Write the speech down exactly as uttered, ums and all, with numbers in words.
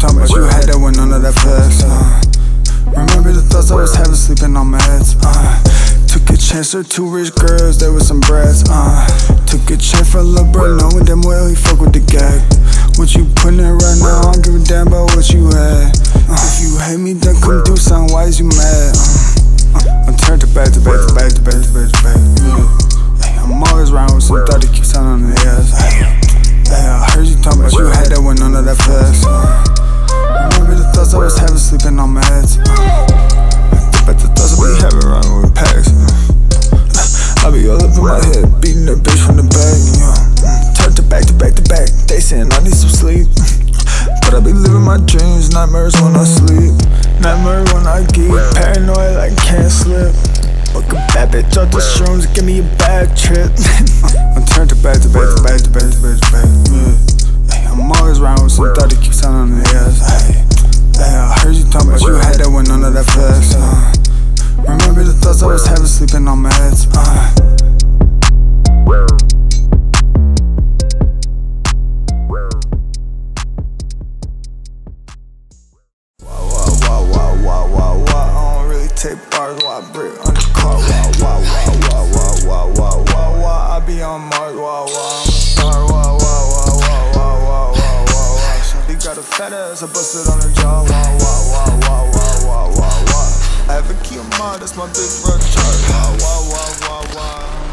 talking about? You had that when none of that flex. Uh, remember the thoughts I was having sleeping on my heads. Uh, took a chance for two rich girls, there was some brats. Uh, took a chance for a little bro, knowing damn well he fuck with the gag. What you putting in right now, I don't give a damn about what you had. Uh, if you hate me, then come do something, why is you mad? Uh, uh, I'm turned to back to back to back to back to back to back. Yeah. Hey, I'm always around with some thought that keeps on on the ass. Hey, hey, I heard you talking about you had that when none of that flex. Uh, remember the thoughts I was having sleeping on my heads. Uh, but the thoughts I be having running with packs. Uh, I be all up in my head, beating that bitch from the back. Yeah. Turn to back to back to back. They saying I need some sleep, but I be living my dreams. Nightmares when I sleep, nightmares when I get paranoid like can't slip. Fuck a bad bitch off the shrooms, give me a bad trip. I'm turned to back to back to back to back to back to back. Yeah. Hey, I'm always around with some thought that keeps on the ass. Hey, hey, I heard you talking about you had that when none of that flex. Uh, remember the thoughts I was having sleeping on my heads. Uh, Take bars while I brick on the car. Wow, wow, wow, wow, wow, wow, wow, wow, wow. I be on Mars. Wow, wow, I'm a star. Wow, wow, wow, wow, wow, wow, wow, wow, wow. Shorty got a fat ass, I busted on her jaw. Wow, wow, wow, wow, wow, wow, wow, wow. I have a key on mine, that's my big brother. Wow, wow, wow, wow, wow.